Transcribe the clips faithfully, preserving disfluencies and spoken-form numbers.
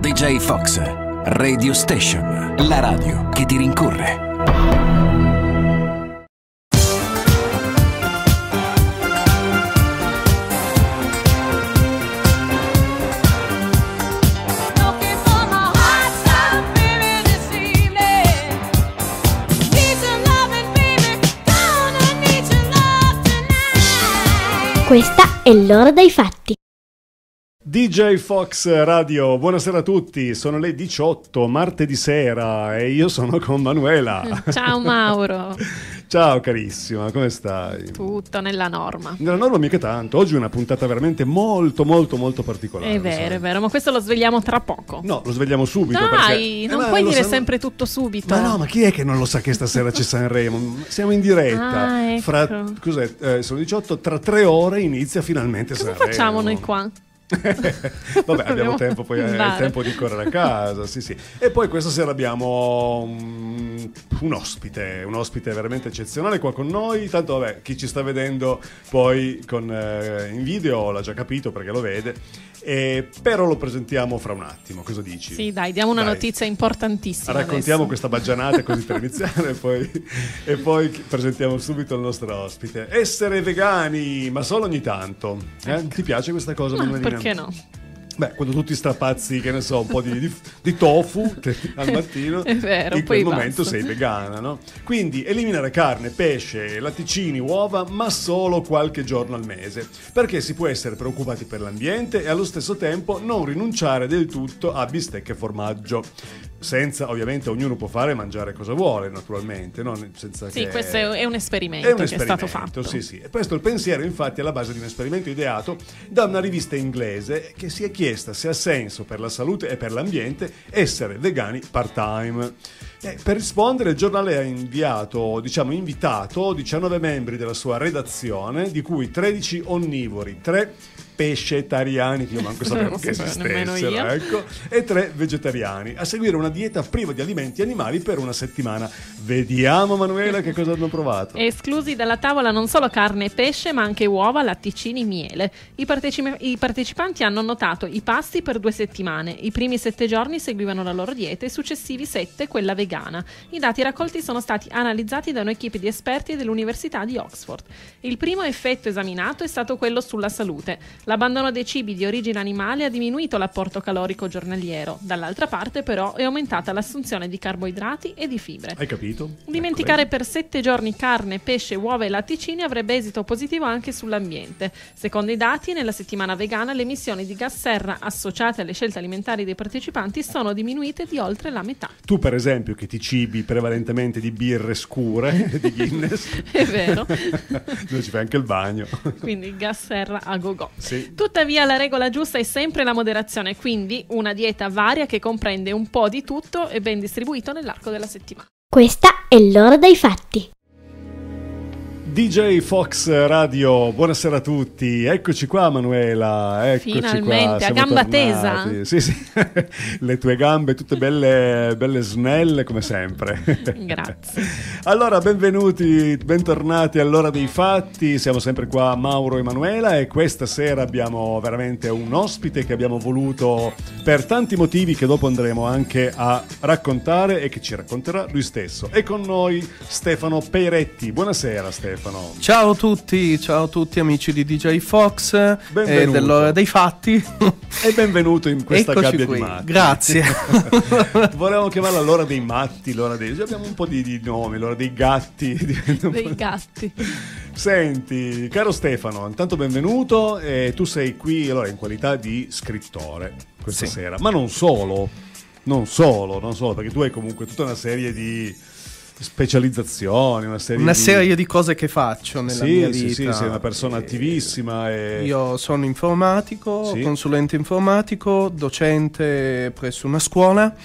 D J Fox, Radio Station, la radio che ti rincorre. Questa è l'ora dei fatti. D J Fox Radio, buonasera a tutti, sono le diciotto, martedì sera e io sono con Manuela. Ciao Mauro. Ciao carissima, come stai? Tutto nella norma. Nella norma mica tanto, oggi è una puntata veramente molto molto molto particolare. È vero, sai? è vero, ma questo lo svegliamo tra poco. No, lo svegliamo subito. Dai, perché... non eh, puoi dire sanno... sempre tutto subito. Ma no, ma chi è che non lo sa che stasera c'è Sanremo? Siamo in diretta. Ah, ecco. Fra, cos'è? Eh, sono diciotto, tra tre ore inizia finalmente Cosa Sanremo. Cosa facciamo noi qua? Vabbè, abbiamo tempo, poi è il tempo di correre a casa, sì sì. E poi questa sera abbiamo un, un ospite, un ospite veramente eccezionale qua con noi. Tanto vabbè, chi ci sta vedendo poi con, eh, in video l'ha già capito perché lo vede. Eh, però lo presentiamo fra un attimo, cosa dici? Sì, dai, diamo una dai. notizia importantissima. Raccontiamo adesso. questa baggianata così per iniziare e poi, e poi presentiamo subito il nostro ospite. Essere vegani, ma solo ogni tanto. Eh? Ecco. Ti piace questa cosa, No, Manuelina? perché no? Beh, quando tu ti strapazzi, che ne so, un po' di, di, di tofu che, al mattino, È vero, in quel poi momento basta. sei vegana, no? Quindi eliminare carne, pesce, latticini, uova, ma solo qualche giorno al mese, perché si può essere preoccupati per l'ambiente e allo stesso tempo non rinunciare del tutto a bistecche e formaggio. Senza, ovviamente, ognuno può fare e mangiare cosa vuole, naturalmente, no? Senza Sì, che... questo è, è un esperimento È un che esperimento, è stato fatto. sì, sì. E questo è il pensiero, infatti, è alla base di un esperimento ideato da una rivista inglese che si è chiesta se ha senso per la salute e per l'ambiente essere vegani part-time. E per rispondere, il giornale ha inviato, diciamo, invitato diciannove membri della sua redazione, di cui tredici onnivori, tre pescetariani, che io manco sapevo che esistessero, ecco, e tre vegetariani, a seguire una dieta priva di alimenti animali per una settimana. Vediamo, Manuela, che cosa hanno provato. Esclusi dalla tavola non solo carne e pesce, ma anche uova, latticini, miele. I, partecipi- I partecipanti hanno annotato i pasti per due settimane. I primi sette giorni seguivano la loro dieta e i successivi sette quella vegana. I dati raccolti sono stati analizzati da un'equipe di esperti dell'Università di Oxford. Il primo effetto esaminato è stato quello sulla salute. L'abbandono dei cibi di origine animale ha diminuito l'apporto calorico giornaliero. Dall'altra parte, però, è aumentata l'assunzione di carboidrati e di fibre. Hai capito? Dimenticare per sette giorni carne, pesce, uova e latticini avrebbe esito positivo anche sull'ambiente. Secondo i dati, nella settimana vegana le emissioni di gas serra associate alle scelte alimentari dei partecipanti sono diminuite di oltre la metà. Tu, per esempio, che ti cibi prevalentemente di birre scure, di Guinness. È vero. Dove ci fai anche il bagno. Quindi gas serra a go-go. Sì. Tuttavia la regola giusta è sempre la moderazione, quindi una dieta varia che comprende un po' di tutto e ben distribuito nell'arco della settimana. Questa è l'ora dei fatti. D J Fox Radio, buonasera a tutti. Eccoci qua, Manuela. Eccoci Finalmente, qua. a gamba tesa. Sì, sì. Le tue gambe tutte belle, belle snelle come sempre. Grazie. Allora, benvenuti, bentornati all'ora dei fatti. Siamo sempre qua, Mauro e Manuela, e questa sera abbiamo veramente un ospite che abbiamo voluto per tanti motivi che dopo andremo anche a raccontare e che ci racconterà lui stesso. E con noi Stefano Peiretti. Buonasera, Stefano. Ciao a tutti, ciao a tutti amici di D J Fox e dell'ora dei fatti. E benvenuto in questa Eccoci gabbia qui. di matti. Grazie. Volevamo chiamarla l'ora dei matti, l'ora dei... abbiamo un po' di, di nomi, l'ora dei gatti. Dei gatti. Senti, caro Stefano, intanto benvenuto. E tu sei qui allora in qualità di scrittore questa Sì. sera, ma non solo, non solo, non solo, perché tu hai comunque tutta una serie di specializzazioni, una serie Una di... serie di cose che faccio nella sì, mia sì, vita. sì, sei una persona E attivissima e... Io sono informatico, Sì. consulente informatico, docente presso una scuola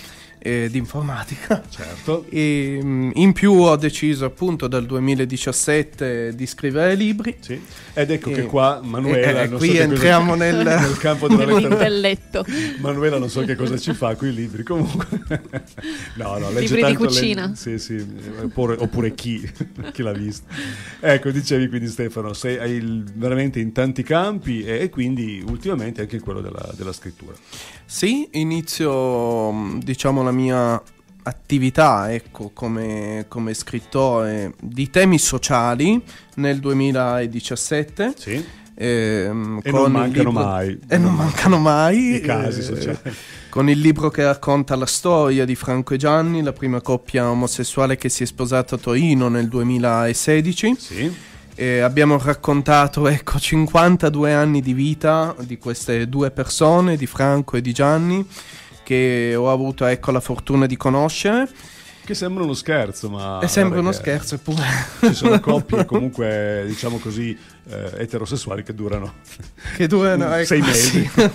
eh, di informatica. Certo. E in più ho deciso appunto dal duemiladiciassette di scrivere libri. Sì. Ed ecco e, che qua Manuela eh, non qui so entriamo cosa, nel, nel campo della dell'intelletto. Manuela non so che cosa ci fa con i libri, comunque. No, no, legge libri tanto di cucina. Le... Sì, sì, oppure, oppure chi, chi l'ha visto. Ecco, dicevi quindi Stefano, sei hai il, veramente in tanti campi e, e quindi ultimamente anche quello della, della scrittura. Sì, inizio diciamo la mia attività, ecco, come, come scrittore di temi sociali nel duemiladiciassette. Sì. Ehm, e con non mancano libro... mai. E non mancano mai. I casi eh, sociali. Con il libro che racconta la storia di Franco e Gianni, la prima coppia omosessuale che si è sposata a Torino nel duemilasedici. Sì. E abbiamo raccontato, ecco, cinquantadue anni di vita di queste due persone, di Franco e di Gianni, che ho avuto, ecco, la fortuna di conoscere. Che sembra uno scherzo, ma... E sembra uno che scherzo, eppure. Ci sono coppie comunque, diciamo così, eh, eterosessuali che durano... Che durano, ecco, sei mesi. Sì.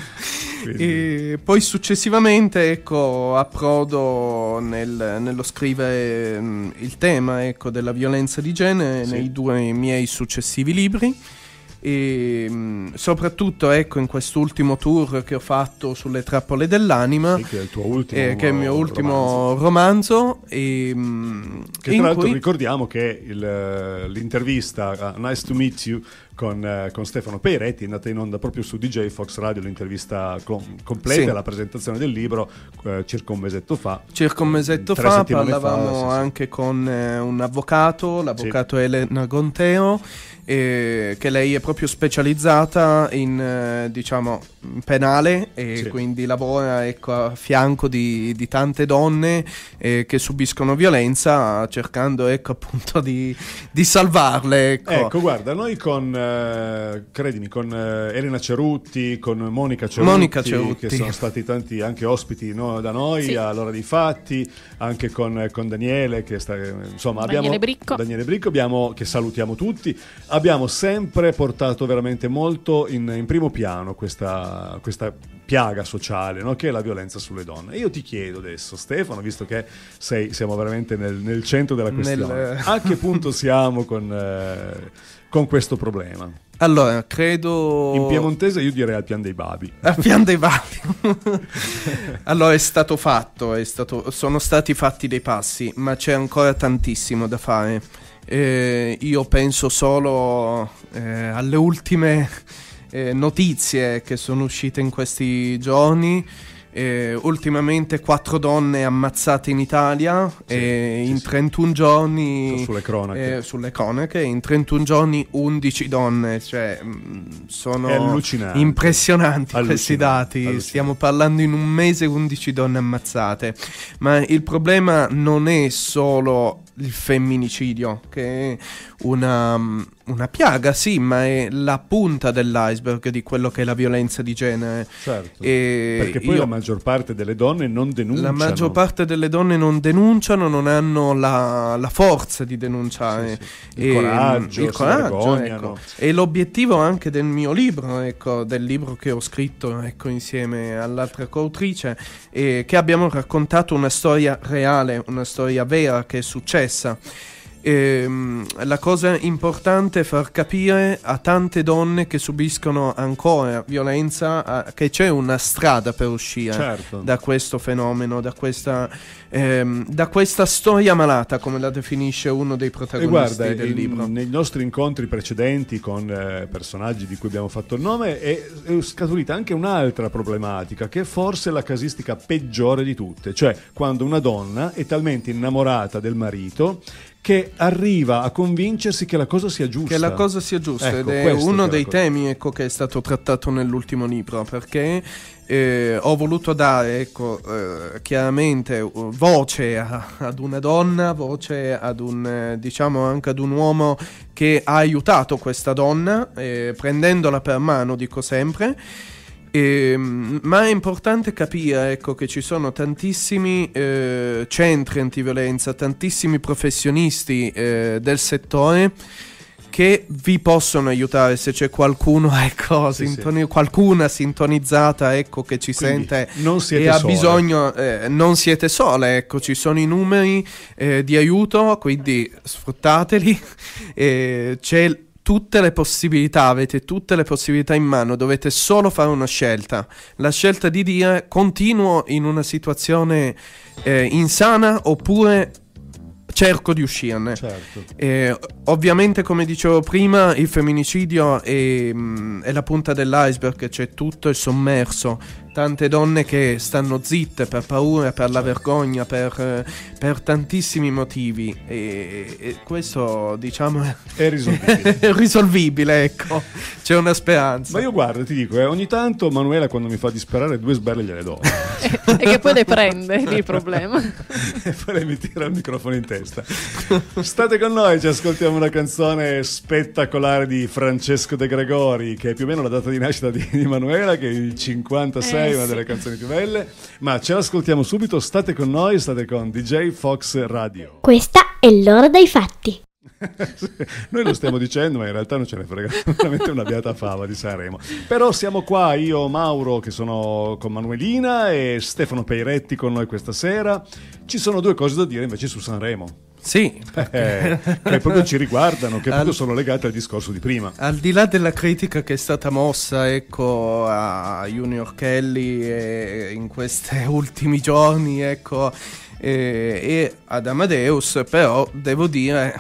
E poi successivamente, ecco, approdo nel, nello scrivere mh, il tema, ecco, della violenza di genere, sì, nei due miei successivi libri. E mh, soprattutto, ecco, in quest'ultimo tour che ho fatto sulle trappole dell'anima, sì, che è il tuo ultimo eh, che è il mio ultimo romanzo, romanzo e, mh, che tra l'altro cui... ricordiamo che il, l'intervista uh, Nice to Meet You con, uh, con Stefano Peiretti è andata in onda proprio su D J Fox Radio, l'intervista com- completa, sì, la presentazione del libro uh, circa un mesetto fa circa un mesetto fa parlavamo fa, sì, anche sì. con uh, un avvocato, l'avvocato sì. Elena Gonteo, eh, che lei è proprio specializzata in eh, diciamo penale e sì. quindi lavora, ecco, a fianco di, di tante donne eh, che subiscono violenza, cercando, ecco, appunto di, di salvarle, ecco. Ecco, guarda, noi con eh, credimi, con eh, Elena Cerutti, con Monica Cerutti, Monica Cerutti, che sono stati tanti anche ospiti, no, da noi, sì, all'Ora dei Fatti, anche con, con Daniele, che sta, insomma, Daniele abbiamo Bricco, Daniele Bricco abbiamo, che salutiamo tutti. Abbiamo sempre portato veramente molto in, in primo piano questa, questa piaga sociale, no? Che è la violenza sulle donne. E io ti chiedo adesso, Stefano, visto che sei, siamo veramente nel, nel centro della questione, nel... a che punto siamo con, eh, con questo problema? Allora, credo... In piemontese io direi al pian dei babi. Al pian dei babi. Allora, è stato fatto, è stato, sono stati fatti dei passi, ma c'è ancora tantissimo da fare. Eh, io penso solo eh, alle ultime eh, notizie che sono uscite in questi giorni. Eh, ultimamente quattro donne ammazzate in Italia, sì, e sì, in trentuno giorni sulle cronache. Eh, sulle cronache in trentuno giorni undici donne, cioè mh, sono impressionanti allucinante. Questi dati, allucinante. Stiamo parlando in un mese undici donne ammazzate, ma il problema non è solo il femminicidio, che è una, una piaga, sì, ma è la punta dell'iceberg di quello che è la violenza di genere. Certo, e perché poi io, la maggior parte delle donne non denunciano. La maggior parte delle donne non denunciano, non hanno la, la forza di denunciare. Sì, sì. Il e, coraggio, il coraggio, ecco. E l'obiettivo anche del mio libro, ecco, del libro che ho scritto, ecco, insieme all'altra coautrice, è che abbiamo raccontato una storia reale, una storia vera che è successa. E, la cosa importante è far capire a tante donne che subiscono ancora violenza a, che c'è una strada per uscire, certo, da questo fenomeno, da questa, ehm, da questa storia malata, come la definisce uno dei protagonisti e guarda, del in, libro. Nei nostri incontri precedenti con eh, personaggi di cui abbiamo fatto il nome è, è scaturita anche un'altra problematica, che è forse la casistica peggiore di tutte, cioè quando una donna è talmente innamorata del marito che arriva a convincersi che la cosa sia giusta. Che la cosa sia giusta, ecco, ed è uno dei cosa. temi, ecco, che è stato trattato nell'ultimo libro, perché eh, ho voluto dare, ecco, eh, chiaramente voce a, ad una donna, voce ad un, eh, diciamo, anche ad un uomo che ha aiutato questa donna, eh, prendendola per mano, dico sempre. Eh, ma è importante capire, ecco, che ci sono tantissimi eh, centri antiviolenza, tantissimi professionisti eh, del settore che vi possono aiutare se c'è qualcuno, ecco, Sì, sintoni- qualcuna sintonizzata, ecco, che ci Quindi sente non siete e ha sole. bisogno, eh, non siete sole, ecco, ci sono i numeri eh, di aiuto, quindi sfruttateli, eh, c'è tutte le possibilità, avete tutte le possibilità in mano, dovete solo fare una scelta, la scelta di dire continuo in una situazione eh, insana oppure cerco di uscirne. Certo. Eh, ovviamente, come dicevo prima, il femminicidio è, mh, è la punta dell'iceberg, c'è tutto il sommerso, tante donne che stanno zitte per paura, per la vergogna, per, eh, per tantissimi motivi, e, e questo, diciamo, È risolvibile. è risolvibile, ecco, c'è una speranza. Ma io guarda, ti dico, eh, ogni tanto Manuela quando mi fa disperare due sberle gliele do. E che poi le prende, lì il problema. E poi lei mi tira il microfono in testa. State con noi, ci ascoltiamo una canzone spettacolare di Francesco De Gregori, che è più o meno la data di nascita di, di Manuela, che è il cinquantasei, Eh, una sì. delle canzoni più belle. Ma ce l'ascoltiamo subito, state con noi, state con D J Fox Radio. Questa è l'ora dei fatti. Noi lo stiamo dicendo, ma in realtà non ce ne frega veramente una beata fava di Sanremo. Però siamo qua, io, Mauro, che sono con Manuelina, e Stefano Peiretti con noi questa sera. Ci sono due cose da dire invece su Sanremo, Sì, eh, che proprio ci riguardano, che Al- proprio sono legate al discorso di prima. al di là della critica che è stata mossa, ecco, a Junior Kelly eh, in questi ultimi giorni, ecco, eh, e ad Amadeus, però devo dire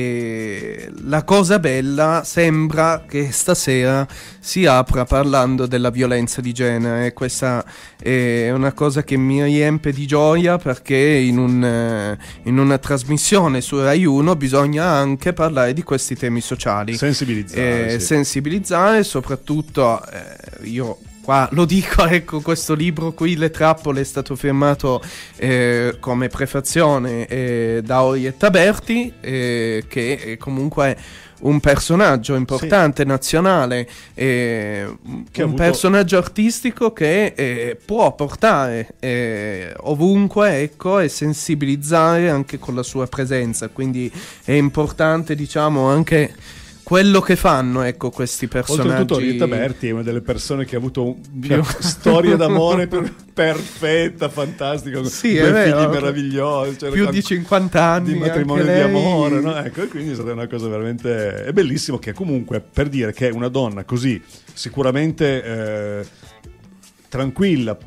che la cosa bella sembra che stasera si apra parlando della violenza di genere. Questa è una cosa che mi riempie di gioia, perché in, un, eh, in una trasmissione su Rai uno bisogna anche parlare di questi temi sociali. Sensibilizzare, Eh, sì. sensibilizzare, soprattutto eh, io qua lo dico, ecco, questo libro qui, Le trappole, è stato firmato eh, come prefazione eh, da Orietta Berti, eh, che è comunque un personaggio importante, nazionale, eh, Che ha un avuto- personaggio artistico che eh, può portare eh, ovunque, ecco, e sensibilizzare anche con la sua presenza, quindi è importante, diciamo, anche quello che fanno, ecco, questi personaggi. Oltretutto Orietta Berti è una delle persone che ha avuto una storia d'amore per- perfetta, fantastica, con Sì, due è vero. figli meravigliosi, cioè, Più con- di cinquanta anni, di matrimonio anche di lei. amore, no? Ecco, e quindi è stata una cosa veramente, è bellissimo, che comunque, per dire che una donna così sicuramente eh, tranquilla,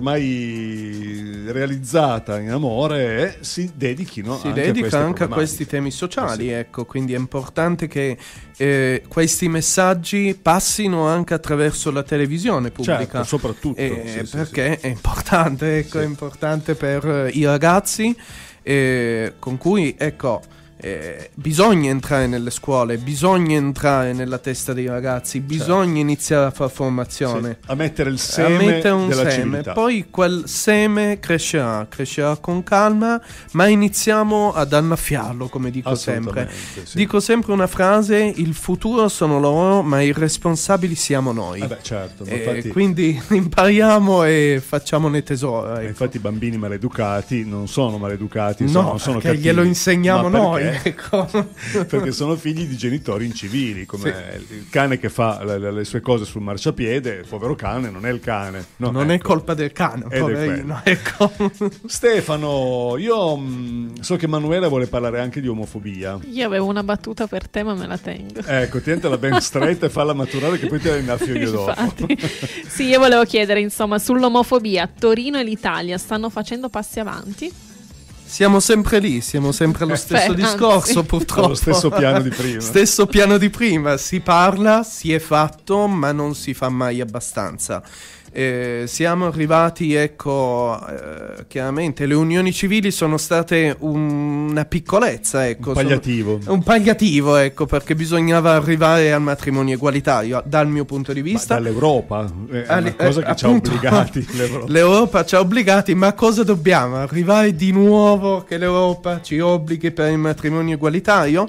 ormai realizzata in amore, eh, si dedichino Si anche a dedica queste anche a problematiche. questi temi sociali, Eh sì. ecco, quindi è importante che eh, questi messaggi passino anche attraverso la televisione pubblica. Certo, soprattutto, Eh, sì, sì, perché è importante, ecco, Sì. è importante per eh, i ragazzi eh, con cui, ecco, eh, bisogna entrare nelle scuole, bisogna entrare nella testa dei ragazzi, bisogna iniziare a fare formazione. Sì, a mettere il A seme mettere un della seme, civiltà. poi quel seme crescerà, crescerà con calma, ma iniziamo ad annaffiarlo, come dico sempre. Assolutamente, sì. Dico sempre una frase: il futuro sono loro, ma i responsabili siamo noi. Eh beh, certo, ma Eh, infatti, quindi impariamo e facciamone tesoro. ma ecco. infatti i bambini maleducati non sono maleducati, No, sono, non sono perché cattivi, glielo insegniamo ma noi. perché? Ecco. Perché sono figli di genitori incivili, come il cane che fa le, le- le sue cose sul marciapiede, il povero cane non è il cane, no, Non è ecco. colpa del cane, Ed è poverino. quello. Ecco. Stefano, io mh, so che Manuela vuole parlare anche di omofobia. Io avevo una battuta per te, ma me la tengo. Ecco, tientela ben stretta e falla maturare, che poi te la innaffio io dopo. Infatti. Sì, io volevo chiedere, insomma, sull'omofobia, Torino e l'Italia stanno facendo passi avanti? Siamo sempre lì, siamo sempre allo stesso Beh, discorso, anzi. purtroppo. Allo stesso piano di prima. Stesso piano di prima, si parla, si è fatto, ma non si fa mai abbastanza. Eh, siamo arrivati, ecco, eh, chiaramente le unioni civili sono state un- una piccolezza, ecco. Un palliativo. Sono- un palliativo, ecco, perché bisognava arrivare al matrimonio egualitario, dal mio punto di Ma vista. dall'Europa, è una Ali- cosa eh, che ci ha appunto, obbligati l'Europa. L'Europa ci ha obbligati, ma cosa dobbiamo? Arrivare di nuovo che l'Europa ci obblighi per il matrimonio egualitario?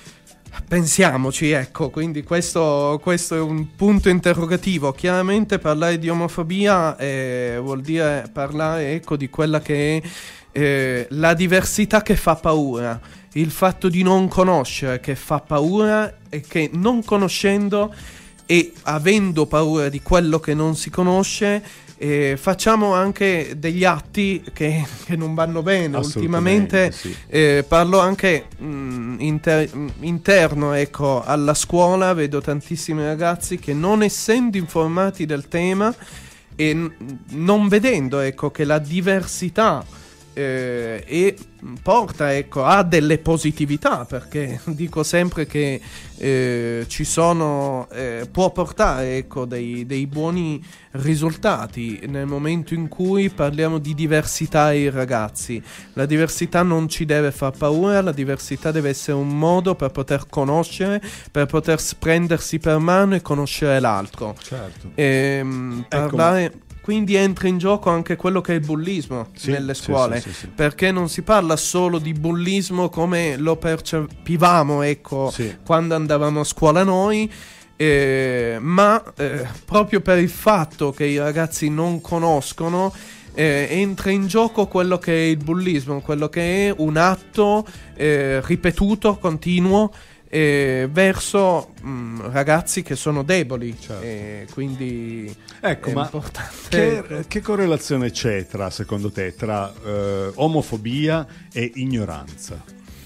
Pensiamoci, ecco, quindi questo, questo è un punto interrogativo. Chiaramente parlare di omofobia eh, vuol dire parlare, ecco, di quella che è eh, la diversità che fa paura, il fatto di non conoscere che fa paura, e che non conoscendo e avendo paura di quello che non si conosce, eh, facciamo anche degli atti che, che non vanno bene. Ultimamente sì. eh, parlo anche mh, inter- interno, ecco, alla scuola vedo tantissimi ragazzi che, non essendo informati del tema e n- non vedendo, ecco, che la diversità eh, e porta, ecco, a delle positività, perché dico sempre che eh, ci sono eh, può portare, ecco, dei, dei buoni risultati nel momento in cui parliamo di diversità ai ragazzi. La diversità non ci deve far paura, la diversità deve essere un modo per poter conoscere, per poter prendersi per mano e conoscere l'altro. Certo. Ehm, parlare Ecco. Quindi entra in gioco anche quello che è il bullismo Sì, nelle sì, scuole, sì, sì, sì. perché non si parla solo di bullismo come lo percepivamo, ecco, Sì. quando andavamo a scuola noi, eh, ma eh, proprio per il fatto che i ragazzi non conoscono, eh, entra in gioco quello che è il bullismo, quello che è un atto eh, ripetuto, continuo, Eh, verso mh, ragazzi che sono deboli. Certo. E quindi Ecco, è ma importante. che, che correlazione c'è tra, secondo te, tra eh, omofobia e ignoranza?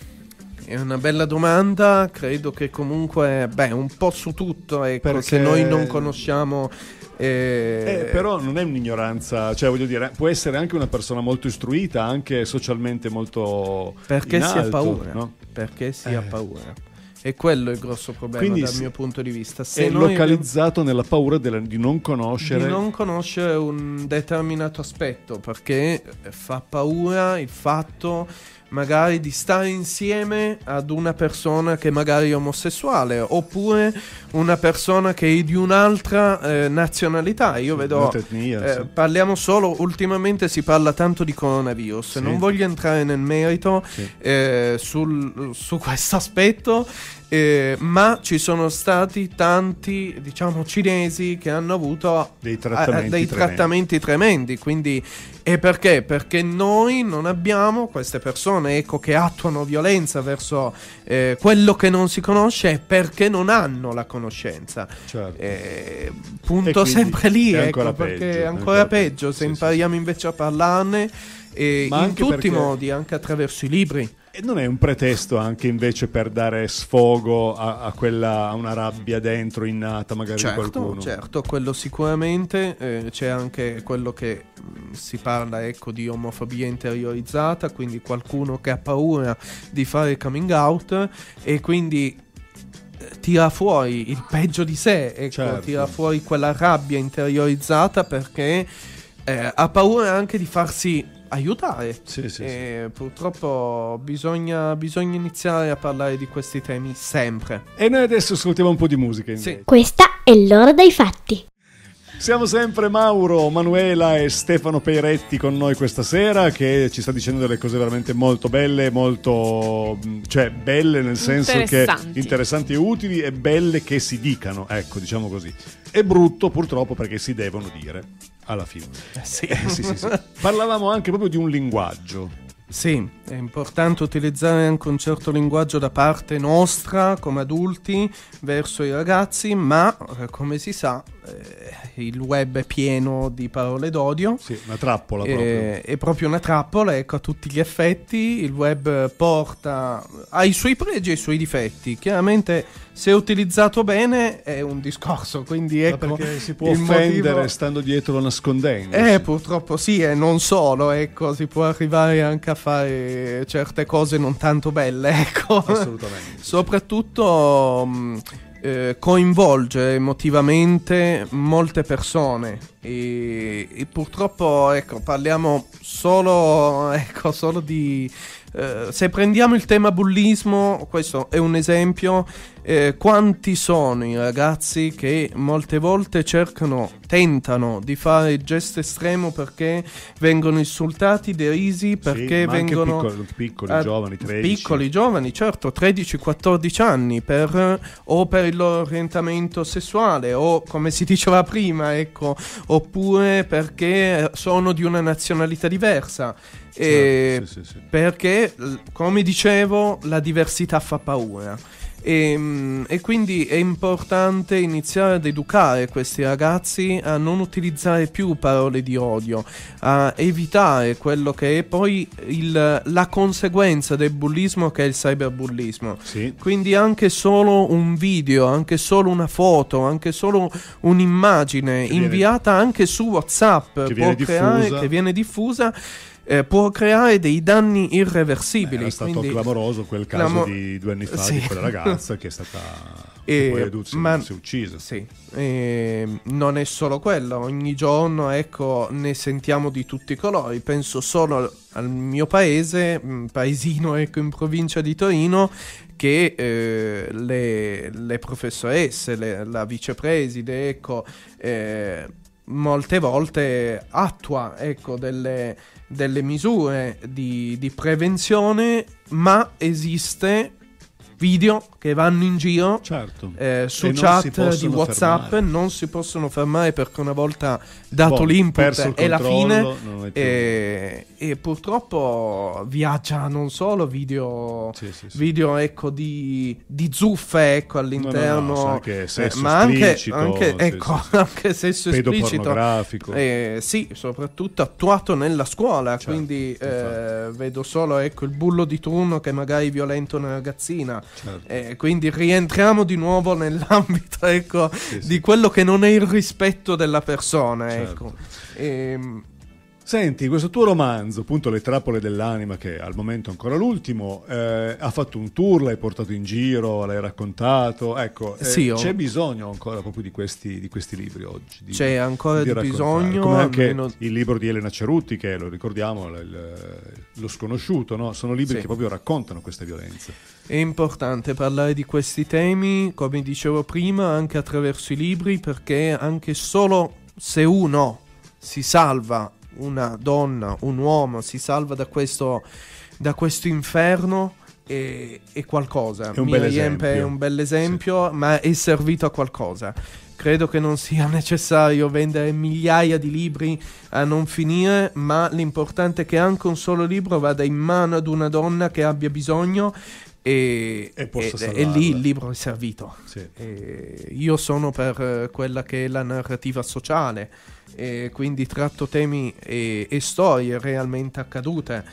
È una bella domanda, credo che comunque, beh, un po' su tutto, ecco, Perché- se noi non conosciamo eh, Eh, però non è un'ignoranza, cioè voglio dire, può essere anche una persona molto istruita, anche socialmente molto perché in si ha alto, paura, no? perché si Eh. ha paura. E quello è il grosso problema. Quindi dal se- mio punto di vista. Se È noi localizzato nella paura della- di non conoscere. di non conoscere un determinato aspetto, perché fa paura il fatto magari di stare insieme ad una persona che magari è omosessuale, oppure una persona che è di un'altra eh, nazionalità. Io vedo un'altra etnia, eh, sì. parliamo solo, ultimamente si parla tanto di coronavirus, Sì. non voglio entrare nel merito Sì. eh, sul, su questo aspetto, eh, ma ci sono stati tanti, diciamo, cinesi che hanno avuto Dei trattamenti eh, dei tremendi. trattamenti tremendi. Quindi, e perché? Perché noi non abbiamo queste persone, ecco, che attuano violenza verso eh, quello che non si conosce, perché non hanno la conoscenza. Certo. Eh, E punto quindi sempre lì, è ecco, ancora perché peggio, è è ancora ancora peggio, peggio, se sì, impariamo invece a parlarne eh, Ma in anche tutti perché- i modi, anche attraverso i libri. E non è un pretesto anche invece per dare sfogo a, a quella, a una rabbia dentro innata magari di Certo, qualcuno? certo, quello sicuramente. Eh, c'è anche quello che mh, si parla, ecco, di omofobia interiorizzata, quindi qualcuno che ha paura di fare coming out e quindi eh, tira fuori il peggio di sé, ecco, Certo. tira fuori quella rabbia interiorizzata perché eh, ha paura anche di farsi aiutare. Sì, sì, sì. E purtroppo bisogna, bisogna iniziare a parlare di questi temi sempre. E noi adesso ascoltiamo un po' di musica invece. Sì. Questa è l'ora dei fatti. Siamo sempre Mauro, Manuela e Stefano Peiretti con noi questa sera, che ci sta dicendo delle cose veramente molto belle, molto, cioè belle nel senso che Interessanti. interessanti e utili, e belle che si dicano, ecco, diciamo così. E brutto purtroppo perché si devono dire alla fine. Sì. Eh, sì, sì, sì. Parlavamo anche proprio di un linguaggio. Sì, è importante utilizzare anche un certo linguaggio da parte nostra come adulti verso i ragazzi, ma eh, come si sa eh, il web è pieno di parole d'odio. Sì, una trappola proprio. Eh, è proprio una trappola, ecco, a tutti gli effetti. Il web porta ha i suoi pregi e i suoi difetti. Chiaramente, se utilizzato bene è un discorso, quindi Ma ecco, perché si può il offendere motivo- stando dietro nascondendo. eh, purtroppo sì, e non solo, ecco, si può arrivare anche a fare certe cose non tanto belle, ecco. Assolutamente. Soprattutto mh, eh, coinvolge emotivamente molte persone e, e purtroppo, ecco, parliamo solo, ecco, solo di eh, se prendiamo il tema bullismo, questo è un esempio. Eh, quanti sono i ragazzi che molte volte cercano, tentano di fare il gesto estremo perché vengono insultati, derisi, perché sì, ma vengono anche piccoli, piccoli eh, giovani, tredici. Piccoli giovani, certo, tredici quattordici anni, per, o per il loro orientamento sessuale, o come si diceva prima, ecco, oppure perché sono di una nazionalità diversa. E sì, sì, sì. Perché, come dicevo, la diversità fa paura. E, e quindi è importante iniziare ad educare questi ragazzi a non utilizzare più parole di odio, a evitare quello che è poi il, la conseguenza del bullismo, che è il cyberbullismo. Sì. Quindi anche solo un video, anche solo una foto, anche solo un'immagine che inviata viene, anche su WhatsApp che può viene creare, diffusa. che viene diffusa. Eh, può creare dei danni irreversibili. Beh, era stato quindi, clamoroso quel caso clamo- di due anni fa sì. di quella ragazza che è stata E, che poi è duz- ma, si è uccisa. Sì, e non è solo quello, ogni giorno ecco ne sentiamo di tutti i colori. Penso solo al, al mio paese, un paesino ecco in provincia di Torino, che eh, le, le professoresse, le, la vicepreside, ecco, eh, molte volte attua ecco delle, delle misure di, di prevenzione, ma esiste video che vanno in giro, certo. eh, su E non si chat di possono WhatsApp, fermare. non si possono fermare perché una volta dato Boh, perso l'input il è la fine. non è più- E, e purtroppo viaggia non solo video, Sì, sì, sì. video ecco di, di zuffe ecco all'interno, No, no, no, anche sesso eh, ma anche, esplicito, anche, sì, ecco, sì, sì. anche sesso esplicito, Pedopornografico. eh, sì, soprattutto attuato nella scuola. Certo, quindi eh, infatti. vedo solo ecco il bullo di turno che magari violenta una ragazzina. Certo. Eh, quindi rientriamo di nuovo nell'ambito ecco Sì, sì. di quello che non è il rispetto della persona, Certo. ecco. Ehm, Senti, questo tuo romanzo, appunto Le trappole dell'anima, che al momento è ancora l'ultimo, eh, ha fatto un tour, l'hai portato in giro, l'hai raccontato, ecco, eh, Sì, ho- c'è bisogno ancora proprio di questi, di questi libri oggi. Di, C'è ancora di raccontare. bisogno, Come anche almeno- il libro di Elena Cerutti, che lo ricordiamo, il- il- Lo sconosciuto, no? Sono libri Sì. che proprio raccontano queste violenze. È importante parlare di questi temi, come dicevo prima, anche attraverso i libri, perché anche solo se uno si salva, una donna, un uomo, si salva da questo, da questo inferno, è, è qualcosa. È un Mi bel riempie- esempio. è un bel esempio, ma è servito a qualcosa. Credo che non sia necessario vendere migliaia di libri a non finire, ma l'importante è che anche un solo libro vada in mano ad una donna che abbia bisogno e, E possa e- e salvarla. lì il libro è servito. Sì. E io sono per eh, quella che è la narrativa sociale, e quindi tratto temi e, e storie realmente accadute.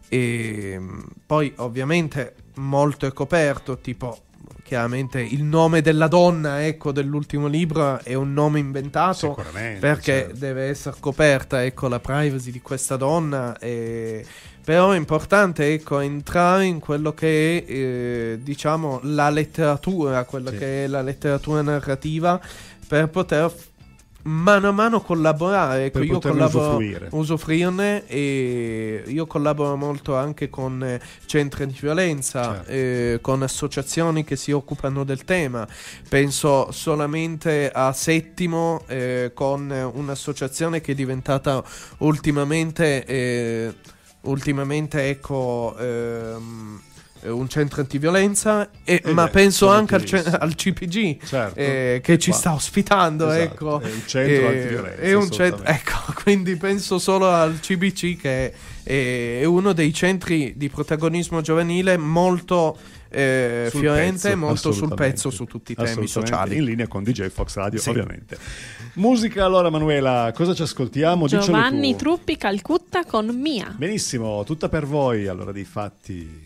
E mh, poi ovviamente molto è coperto, tipo chiaramente il nome della donna ecco dell'ultimo libro è un nome inventato Sicuramente, perché certo. deve essere coperta ecco la privacy di questa donna, e però è importante ecco entrare in quello che è eh, diciamo la letteratura, quella Sì. che è la letteratura narrativa, per poter f- mano a mano collaborare. Ecco, Per io poterne collaboro, usufruire. usufruirne, e io collaboro molto anche con eh, centri di violenza, Certo. eh, con associazioni che si occupano del tema. Penso solamente a Settimo, eh, con un'associazione che è diventata ultimamente eh, ultimamente ecco ehm, un centro antiviolenza, e, Eh ma beh, penso sono anche al, ce- utilissimi. al C P G, Certo. eh, che ci Qua. sta ospitando, Esatto, ecco. è un centro Eh, antiviolenza, è un centro, assolutamente. ecco, quindi penso solo al C B C, che è, è uno dei centri di protagonismo giovanile molto eh, Sul fiorente, pezzo, molto sul assolutamente. pezzo su tutti i temi Assolutamente, sociali. in linea con D J Fox Radio, Sì. ovviamente. Musica, allora, Manuela, cosa ci ascoltiamo? Dicelo Giovanni tu. Truppi, Calcutta con Mia. Benissimo, tutta per voi, allora, dei fatti.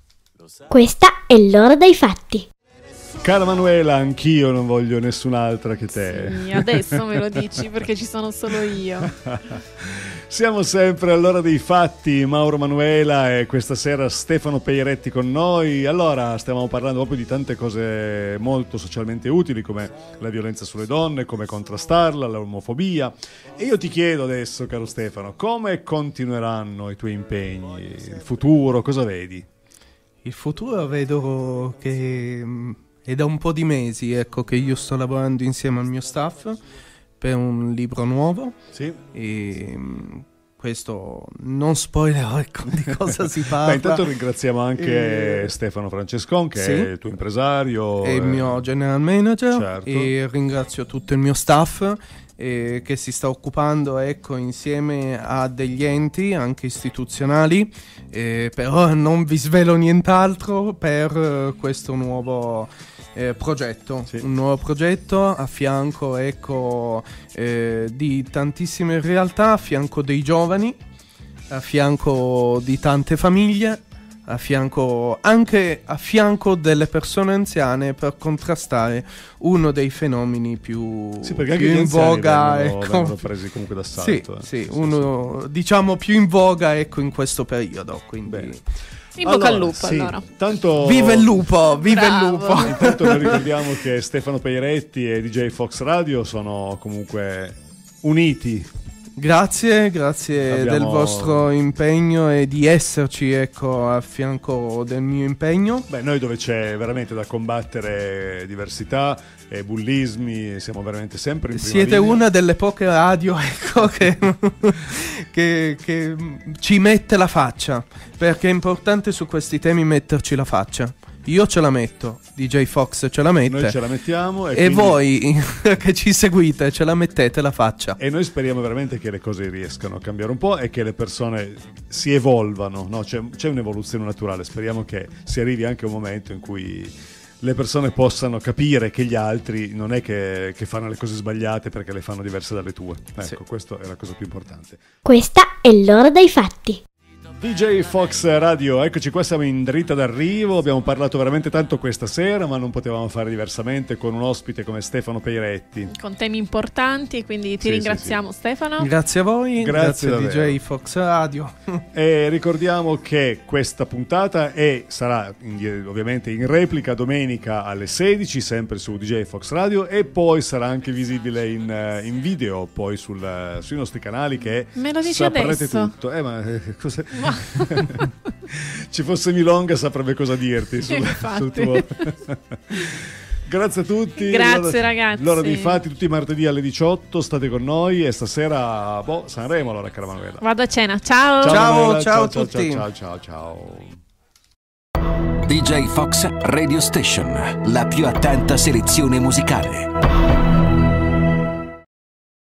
Questa è l'ora dei fatti. Cara Manuela, anch'io non voglio nessun'altra che te. Sì, adesso me lo dici perché ci sono solo io. Siamo sempre all'ora dei fatti, Mauro Manuela e questa sera Stefano Peiretti con noi. Allora, stiamo parlando proprio di tante cose molto socialmente utili, come la violenza sulle donne, come contrastarla, l'omofobia. E io ti chiedo adesso, caro Stefano, come continueranno i tuoi impegni, il futuro, cosa vedi? Il futuro vedo che è da un po' di mesi, ecco, che io sto lavorando insieme al mio staff per un libro nuovo. Sì. E questo non spoilerò, ecco, di cosa si parla. Beh, intanto ringraziamo anche e... Stefano Francescon, che sì, è il tuo impresario. È il mio general manager. Certo. E ringrazio tutto il mio staff eh, che si sta occupando, ecco, insieme a degli enti anche istituzionali, eh, però non vi svelo nient'altro per eh, questo nuovo Eh, progetto, sì. Un nuovo progetto a fianco, ecco, eh, di tantissime realtà, a fianco dei giovani, a fianco di tante famiglie, a fianco anche a fianco delle persone anziane, per contrastare uno dei fenomeni più, sì, perché più anche in voga, vengono, ecco, vengono presi comunque d'assalto. Sì, eh. sì, sì, uno sì. diciamo più in voga, ecco, in questo periodo, quindi bene. In bocca allora, al lupo, sì, allora. Tanto... Vive il lupo, vive Bravo. il lupo. Intanto noi ricordiamo che Stefano Peiretti e D J Fox Radio sono comunque uniti. Grazie, grazie Abbiamo... del vostro impegno e di esserci, ecco, a fianco del mio impegno. Beh, noi dove c'è veramente da combattere diversità e bullismi, siamo veramente sempre in prima Siete linea. una delle poche radio, ecco, che, che, che ci mette la faccia, perché è importante su questi temi metterci la faccia. Io ce la metto, D J Fox ce la mette. Noi ce la mettiamo. E, e quindi... voi che ci seguite ce la mettete la faccia. E noi speriamo veramente che le cose riescano a cambiare un po' e che le persone si evolvano, no? C'è, c'è un'evoluzione naturale. Speriamo che si arrivi anche a un momento in cui le persone possano capire che gli altri non è che, che fanno le cose sbagliate perché le fanno diverse dalle tue. Ecco, sì. Questa è la cosa più importante. Questa è l'ora dei fatti. D J Fox Radio, eccoci qua, siamo in dritta d'arrivo, abbiamo parlato veramente tanto questa sera, ma non potevamo fare diversamente con un ospite come Stefano Peiretti. Con temi importanti, e quindi ti Sì, ringraziamo, sì, sì. Stefano. Grazie a voi, Grazie grazie, davvero. D J Fox Radio. E ricordiamo che questa puntata è, sarà in, ovviamente in replica domenica alle sedici, sempre su D J Fox Radio, e poi sarà anche visibile in, in video poi sul, sui nostri canali, che Me lo dici saprete adesso? tutto. Eh, ma eh, cosa... Ci fosse Milonga saprebbe cosa dirti sul, Infatti. sul tuo... Grazie a tutti. Grazie, l'ora, ragazzi. L'ora dei fatti tutti i martedì alle diciotto, state con noi, e stasera boh, Sanremo allora, cara Manuela. Vado a cena, ciao. Ciao, Manuela, ciao a ciao, tutti. ciao, ciao, ciao. D J Fox Radio Station, la più attenta selezione musicale.